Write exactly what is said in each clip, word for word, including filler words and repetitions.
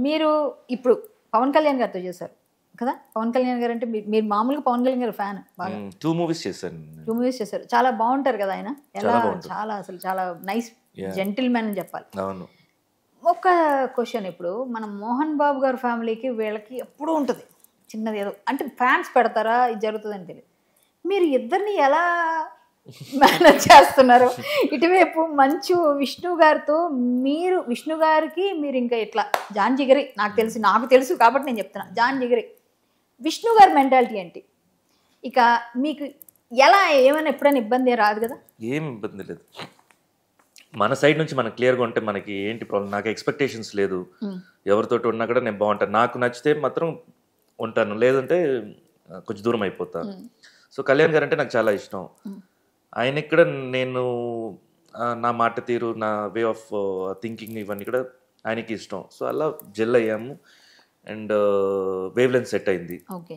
మీరు ఇప్పుడు పవన్ కళ్యాణ్ గారితో చేశారు కదా, పవన్ కళ్యాణ్ గారు అంటే మీరు మామూలుగా పవన్ కళ్యాణ్ గారు ఫ్యాన్ బాగా. టూ మూవీస్ చేశాను టూ మూవీస్ చేశారు, చాలా బాగుంటారు కదా ఆయన. ఎలా చాలా అసలు చాలా నైస్ జెంటిల్ మ్యాన్ అని చెప్పాలి. అవును. ఒక క్వశ్చన్, ఇప్పుడు మనం మోహన్ బాబు గారి ఫ్యామిలీకి వీళ్ళకి ఎప్పుడూ ఉంటుంది చిన్నది ఏదో, అంటే ఫ్యాన్స్ పెడతారా ఇది జరుగుతుందని తెలియదు. మీరు ఇద్దరిని ఎలా మేనేజ్ చేస్తున్నారు? ఇటువైపు మంచు విష్ణు గారితో మీరు, విష్ణు గారికి మీరు ఇంకా ఇట్లా జాన్ జిగరి, నాకు తెలుసు నాకు తెలుసు కాబట్టి నేను చెప్తున్నా, జాన్ జిగరి. విష్ణు గారి మెంటాలిటీ ఏంటి? ఇక మీకు ఎలా ఏమైనా ఎప్పుడైనా ఇబ్బంది రాదు కదా? ఏం ఇబ్బంది లేదు, మన సైడ్ నుంచి మనకు క్లియర్గా ఉంటే మనకి ఏంటి ప్రాబ్లం. నాకు ఎక్స్పెక్టేషన్స్ లేదు, ఎవరితోటి ఉన్నా కూడా నేను బాగుంటాను, నాకు నచ్చితే మాత్రం ఉంటాను, లేదంటే కొంచెం దూరం అయిపోతాను. సో కళ్యాణ్ గారు అంటే నాకు చాలా ఇష్టం. ఆయన ఇక్కడ నేను నా మాట తీరు, నా వే ఆఫ్ థింకింగ్ ఇవన్నీ కూడా ఆయనకి ఇష్టం. సో అలా జెల్ అయ్యాము అండ్ వేవ్ లెంత్ సెట్ అయింది. ఓకే.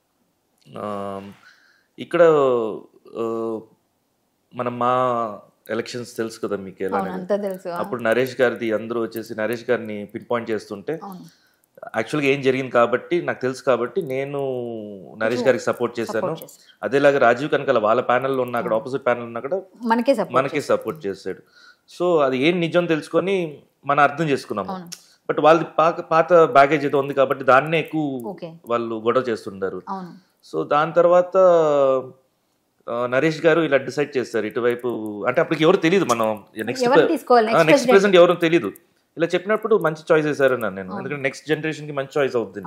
ఇక్కడ మనం మా ఎలక్షన్స్ తెలుసు కదా మీకు ఎలా, అప్పుడు నరేష్ గారిది అందరూ వచ్చేసి నరేష్ గారిని పిన్ పాయింట్ చేస్తుంటే యాక్చువల్గా ఏం జరిగింది కాబట్టి నాకు తెలుసు కాబట్టి నేను నరేష్ గారికి సపోర్ట్ చేశాను. అదేలాగా రాజీవ్ కనకాల వాళ్ళ ప్యానెల్లో ఉన్న అక్కడ ఆపోజిట్ ప్యానెల్ ఉన్న కూడా మనకే సపోర్ట్ చేశాడు. సో అది ఏం నిజం తెలుసుకొని మనం అర్థం చేసుకున్నాము. బట్ వాళ్ళది పాత పాత బ్యాగేజ్ ఏదో ఉంది కాబట్టి దాన్నే ఎక్కువ వాళ్ళు గొడవ చేస్తుంటారు. సో దాని తర్వాత నరేష్ గారు ఇలా డిసైడ్ చేస్తారు ఇటువైపు, అంటే అప్పటికి ఎవరు తెలియదు, మనం నెక్స్ట్ నెక్స్ట్ ప్రెసెంట్ ఎవరు తెలియదు. ఇలా చెప్పినప్పుడు మంచి చాయిస్ వేసారు నేను, ఎందుకంటే నెక్స్ట్ జనరేషన్ కి మంచి చాయిస్ అవుతుంది.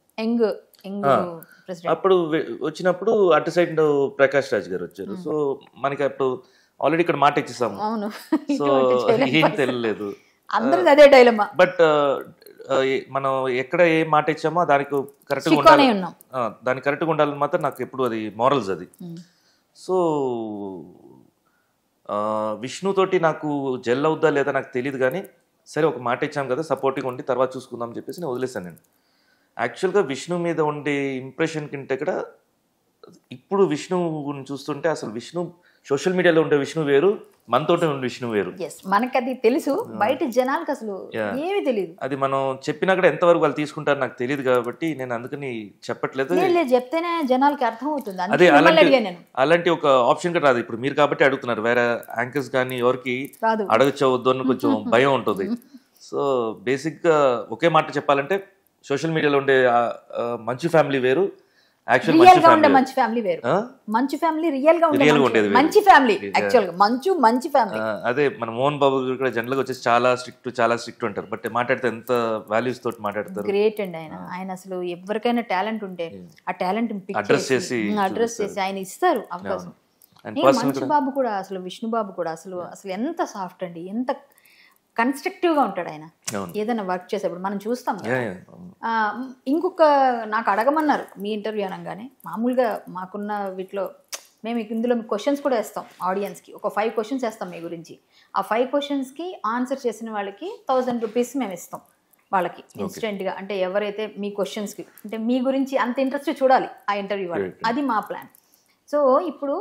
అప్పుడు వచ్చినప్పుడు అటు సైడ్ ప్రకాష్ రాజ్ గారు వచ్చారు. సో మనకి అప్పుడు ఆల్రెడీ ఇక్కడ మాట ఇచ్చేసాము, సో ఏం తెలియలేదు. బట్ మనం ఎక్కడ ఏ మాట ఇచ్చామో దానికి కరెక్ట్గా ఉండాలి, దానికి కరెక్ట్గా ఉండాలని మాత్రం నాకు ఎప్పుడు అది మారల్స్ అది. సో విష్ణుతోటి నాకు జెల్ అవుద్దా లేదా నాకు తెలియదు, కానీ సరే ఒక మాట ఇచ్చాం కదా సపోర్టింగ్ ఉండి తర్వాత చూసుకుందాం అని చెప్పేసి నేను వదిలేసాను. నేను యాక్చువల్గా విష్ణు మీద ఉండే ఇంప్రెషన్ కంటే కూడా ఇప్పుడు విష్ణు చూస్తుంటే అసలు విష్ణు సోషల్ మీడియాలో ఉండే విష్ణు వేరు, మనతో ఉండే విష్ణు వేరు. మనకి అది తెలుసు, బయట జనాలకు అసలు ఏమీ తెలియదు. అది మనం చెప్పినా కూడా ఎంతవరకు వాళ్ళు తీసుకుంటారు నాకు తెలియదు కాబట్టి నేను అందుకని చెప్పట్లేదు. చెప్తేనే జనాలకి అర్థం అవుతుంది. అదే అలాంటి అలాంటి ఒక ఆప్షన్ కూడా రాదు ఇప్పుడు మీరు కాబట్టి అడుగుతున్నారు. వేరే యాంకర్స్ కానీ ఎవరికి అడగచ్చవద్దు అని కొంచెం భయం ఉంటుంది. సో బేసిక్ గా ఒకే మాట చెప్పాలంటే సోషల్ మీడియాలో ఉండే మంచి ఫ్యామిలీ వేరు, మంచి ఫ్యామిలీ వేరు. మంచి ఫ్యామిలీ రియల్ గా ఉండేది మంచి ఫ్యామిలీ, యాక్చువల్ గా మంచు మంచి ఫ్యామిలీ. అదే మన మోహన్ బాబు కూడా జనరల్ గా వచ్చేసి చాలా స్ట్రిక్ట్ చాలా స్ట్రిక్ట్ ఉంటారు, బట్ మాట్లాడితే ఎంత వాల్యూస్ తోటి మాట్లాడతారు. గ్రేట్ అండి ఆయన. ఆయన అసలు ఎవరికైనా టాలెంట్ ఉంటే ఆ టాలెంట్ అడ్రస్ చేసి అడ్రస్ చేసి ఆయన ఇస్తారు అవకాశం. మంచు బాబు కూడా అసలు విష్ణు బాబు కూడా అసలు అసలు ఎంత సాఫ్ట్ అండి, ఎంత కన్స్ట్రక్టివ్గా ఉంటాడు ఆయన ఏదైనా వర్క్ చేసేప్పుడు మనం చూస్తాం. ఇంకొక నాకు అడగమన్నారు మీ ఇంటర్వ్యూ అనగానే, మామూలుగా మాకున్న వీటిలో మేము ఇందులో క్వశ్చన్స్ కూడా వేస్తాం ఆడియన్స్కి, ఒక ఫైవ్ క్వశ్చన్స్ వేస్తాం మీ గురించి. ఆ ఫైవ్ క్వశ్చన్స్కి ఆన్సర్ చేసిన వాళ్ళకి థౌజండ్ రూపీస్ మేము ఇస్తాం వాళ్ళకి ఇన్స్టెంట్గా. అంటే ఎవరైతే మీ క్వశ్చన్స్కి అంటే మీ గురించి అంత ఇంట్రెస్ట్ చూడాలి ఆ ఇంటర్వ్యూ వాళ్ళు, అది మా ప్లాన్. సో ఇప్పుడు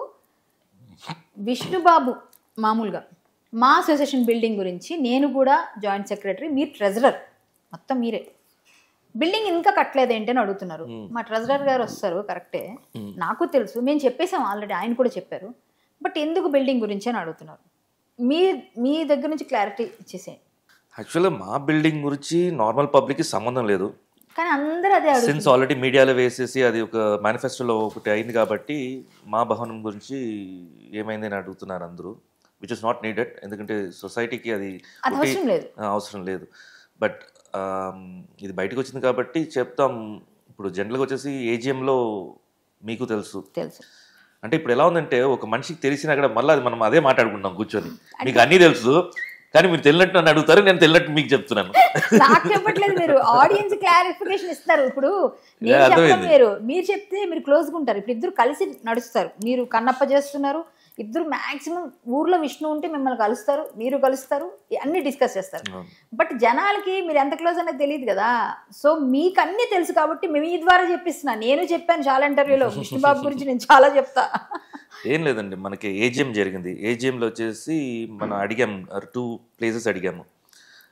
విష్ణుబాబు మామూలుగా మా అసోసియేషన్ బిల్డింగ్ గురించి నేను కూడా జాయింట్ సెక్రటరీ, మీరు ట్రెజరర్, మొత్తం మీరే. బిల్డింగ్ ఇంకా కట్టలేదు ఏంటి అని అడుగుతున్నారు. మా ట్రెజరర్ గారు వస్తారు, కరెక్టే, నాకు తెలుసు, మేము చెప్పేసాం ఆల్రెడీ, ఆయన కూడా చెప్పారు. బట్ ఎందుకు బిల్డింగ్ గురించి అని అడుగుతున్నారు. మీ మీ దగ్గర నుంచి క్లారిటీ ఇచ్చేసేయండి. యాక్చువల్గా మా బిల్డింగ్ గురించి నార్మల్ పబ్లిక్కి సంబంధం లేదు, కానీ అందరూ అదే సిన్స్ ఆల్రెడీ మీడియాలో వేసేసి అది ఒక మేనిఫెస్టోలో ఒకటి అయింది కాబట్టి మా భవనం గురించి ఏమైంది అని అడుగుతున్నారు అందరూ, విచ్ ఇస్ నాట్ నీడెడ్. ఎందుకంటే సొసైటీకి అది అవసరం లేదు. బట్ ఇది బయటకు వచ్చింది కాబట్టి చెప్తాం. ఇప్పుడు జనరల్గా వచ్చేసి ఏజిఎంలో మీకు తెలుసు తెలుసు అంటే ఇప్పుడు ఎలా ఉందంటే ఒక మనిషికి తెలిసినా కూడా మళ్ళీ అది మనం అదే మాట్లాడుకుంటాం కూర్చొని, మీకు అన్నీ తెలుసు కానీ మీరు తెలియనట్టు నన్ను అడుగుతారు, నేను తెలియనట్టు మీకు చెప్తున్నాను. నాకు చెప్పట్లేదు, మీరు ఆడియన్స్ క్లారిఫికేషన్ ఇస్తారు. ఇప్పుడు మీరు మీరు చెప్తే మీరు క్లోజ్గా ఉంటారు. ఇప్పుడు ఇద్దరు కలిసి నడుస్తారు, మీరు కన్నప్ప చేస్తున్నారు, ఇద్దరు మ్యాక్సిమం ఊర్లో విష్ణు ఉంటే మిమ్మల్ని కలుస్తారు, మీరు కలుస్తారు, అన్ని డిస్కస్ చేస్తారు. బట్ జనాలకి మీరు ఎంత క్లోజ్ అనేది తెలియదు కదా. సో మీకు అన్నీ తెలుసు కాబట్టి మేము ఈ ద్వారా చెప్పిస్తున్నా. నేను చెప్పాను చాలా ఇంటర్వ్యూలో విష్ణుబాబు గురించి, నేను చాలా చెప్తా. ఏం లేదండి, మనకి ఏజిఎం జరిగింది. ఏజిఎంలో వచ్చేసి మనం అడిగాము, టూ ప్లేసెస్ అడిగాము.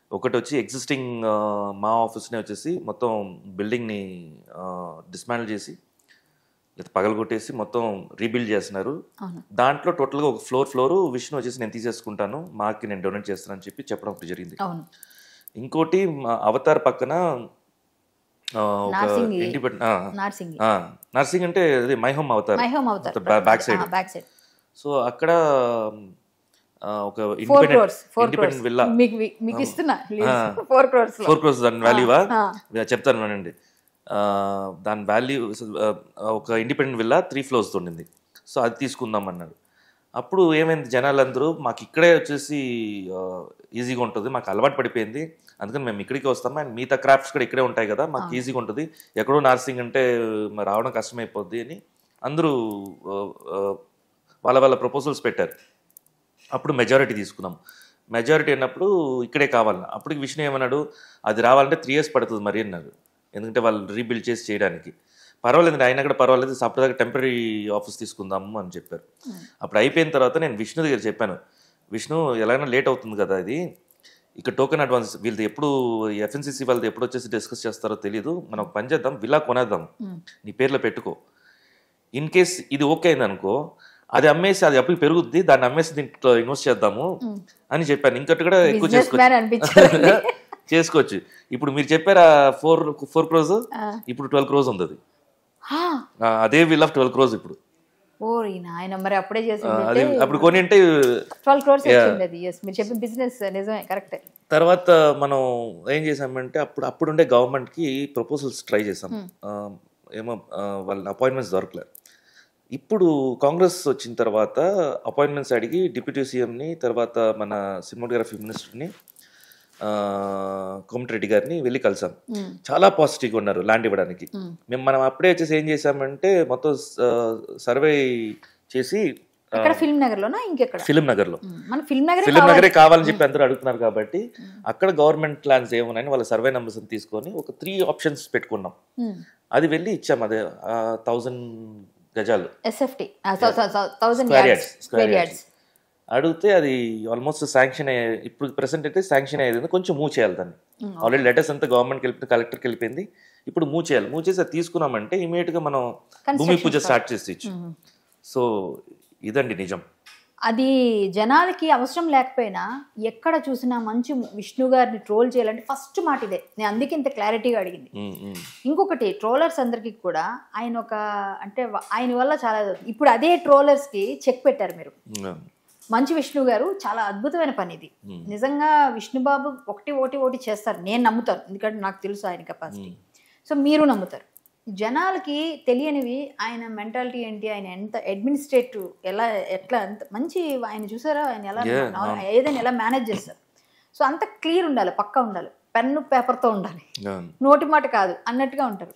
ఒకటి వచ్చి ఎగ్జిస్టింగ్ మా ఆఫీస్ని వచ్చేసి మొత్తం బిల్డింగ్ని డిస్మాండిల్ చేసి లేదా పగలగొట్టేసి మొత్తం రీబిల్డ్ చేస్తున్నారు. దాంట్లో టోటల్గా ఒక ఫ్లోర్ ఫ్లోర్ విష్ణు వచ్చేసి నేను తీసేసుకుంటాను, మాకి నేను డొనేట్ చేస్తానని చెప్పి చెప్పడం ఒకటి జరిగింది. ఇంకోటి అవతార్ పక్కన ఒక ఇండిపెండెంట్ నర్సింగ్ అంటే అది my home avatar back side. So అక్కడ ఒక independent independent villa four crores దాని వాల్యూవా చెప్తాను వినండి. దాని వాల్యూ ఒక ఇండిపెండెంట్ విల్లా త్రీ ఫ్లోర్స్ ఉండింది. సో అది తీసుకుందాం అన్నాడు. అప్పుడు ఏమైంది, జనాలందరూ మాకు ఇక్కడే వచ్చేసి ఈజీగా ఉంటుంది, మాకు అలవాటు పడిపోయింది, అందుకని మేము ఇక్కడికి వస్తాము, అండ్ మిగతా క్రాఫ్ట్స్ కూడా ఇక్కడే ఉంటాయి కదా, మాకు ఈజీగా ఉంటుంది, ఎక్కడో నర్సింగ్ అంటే రావడం కష్టమైపోద్ది అని అందరూ వాళ్ళ వాళ్ళ ప్రపోజల్స్ పెట్టారు. అప్పుడు మెజారిటీ తీసుకున్నాం. మెజారిటీ అన్నప్పుడు ఇక్కడే కావాలన్నా, అప్పటికి విష్ణు ఏమన్నాడు, అది రావాలంటే త్రీ ఇయర్స్ పడుతుంది మరి అన్నారు, ఎందుకంటే వాళ్ళు రీబిల్డ్ చేసి చేయడానికి. పర్వాలేదు ఆయన కూడా పర్వాలేదు, సపరేట్గా టెంపరీ ఆఫీస్ తీసుకుందాము అని చెప్పారు. అప్పుడు అయిపోయిన తర్వాత నేను విష్ణు దగ్గర చెప్పాను, విష్ణు ఎలాగైనా లేట్ అవుతుంది కదా, ఇది ఇక్కడ టోకెన్ అడ్వాన్స్ వీళ్ళది ఎప్పుడు ఎఫ్ఎన్సీసీ వాళ్ళది ఎప్పుడు వచ్చేసి డిస్కస్ చేస్తారో తెలియదు, మనం ఒక పని చేద్దాం, విలా కొనేద్దాం, నీ పేర్లో పెట్టుకో, ఇన్ కేస్ ఇది ఓకే అయింది అనుకో అది అమ్మేసి అది అప్పుడు పెరుగుద్ది, దాన్ని అమ్మేసి దీంట్లో ఇన్వెస్ట్ చేద్దాము అని చెప్పాను. ఇంకటి కూడా ఎక్కువ చేసుకోవచ్చు చేసుకోవచ్చు ఇప్పుడు మీరు చెప్పారా ఫోర్ ఫోర్ క్రోజ్, ఇప్పుడు ట్వెల్వ్ క్రోజ్ ఉంది, అది అదే విల్ ఆఫ్ ట్వెల్వ్ క్రోజ్ ఇప్పుడు. అప్పుడు కొని అంటే తర్వాత మనం ఏం చేసామంటే అప్పుడు అప్పుడుండే గవర్నమెంట్ కి ప్రపోజల్స్ ట్రై చేసాం, ఏమో వాళ్ళ అపాయింట్మెంట్స్ దొరకలేదు. ఇప్పుడు కాంగ్రెస్ వచ్చిన తర్వాత అపాయింట్మెంట్స్ అడిగి డిప్యూటీ సీఎంని, తర్వాత మన సినిమాటోగ్రఫీ మినిస్టర్ని కోమటిరెడ్డి గారిని వెళ్ళి కలిసాం. చాలా పాజిటివ్గా ఉన్నారు ల్యాండ్ ఇవ్వడానికి. మేము మనం అప్పుడే వచ్చేసి ఏం చేసామంటే మొత్తం సర్వే చేసి ఫిల్మ్ నగర్ లోనా ఇంకెక్కడ ఫిల్మ్ నగర్ లో ఫిల్మ్ నగరే కావాలని చెప్పి అందరూ అడుగుతున్నారు కాబట్టి అక్కడ గవర్నమెంట్ ప్లాన్స్ ఏమున్నాయని వాళ్ళ సర్వే నెంబర్స్ తీసుకొని ఒక త్రీ ఆప్షన్స్ పెట్టుకున్నాం. అది వెళ్ళి ఇచ్చాం, అదే థౌజండ్ గజాలు అడిగితే అది ఆల్మోస్ట్ శాంక్షన్ అయ్యే, ఇప్పుడు ప్రెసెంట్ అయితే శాంక్షన్ అయ్యేది, కొంచెం మూవ్ చేయాలి దాన్ని. ఆల్రెడీ లెటర్స్ అంతా గవర్నమెంట్కి వెళ్ళిపోయింది, కలెక్టర్కి వెళ్ళిపోయింది, ఇప్పుడు మూవ్ చేయాలి. మూవ్ చేసి అది తీసుకున్నామంటే ఇమీడియట్ గా మనం భూమి పూజ స్టార్ట్ చేసి. సో ఇదండి నిజం. అది జనాలకి అవసరం లేకపోయినా ఎక్కడ చూసినా మంచి విష్ణు గారిని ట్రోల్ చేయాలంటే ఫస్ట్ మాట ఇదే. నేను అందుకే ఇంత క్లారిటీగా అడిగింది. ఇంకొకటి ట్రోలర్స్ అందరికి కూడా ఆయన ఒక అంటే ఆయన వల్ల చాలా, ఇప్పుడు అదే ట్రోలర్స్ కి చెక్ పెట్టారు మీరు. మంచి విష్ణు గారు చాలా అద్భుతమైన పని ఇది నిజంగా. విష్ణుబాబు ఒకటి ఓటి ఓటి చేస్తారు, నేను నమ్ముతాను, ఎందుకంటే నాకు తెలుసు ఆయన కెపాసిటీ. సో మీరు నమ్ముతారు. జనాలకి తెలియనివి ఆయన మెంటాలిటీ ఏంటి, ఆయన ఎంత అడ్మినిస్ట్రేటివ్, ఎలా ఎట్లా ఎంత మంచి ఆయన చూసారా, ఆయన ఎలా ఏదైనా ఎలా మేనేజ్ చేస్తారు. సో అంత క్లియర్ ఉండాలి, పక్కా ఉండాలి, పెన్ను పేపర్తో ఉండాలి, నోటి మాట కాదు అన్నట్టుగా ఉంటారు.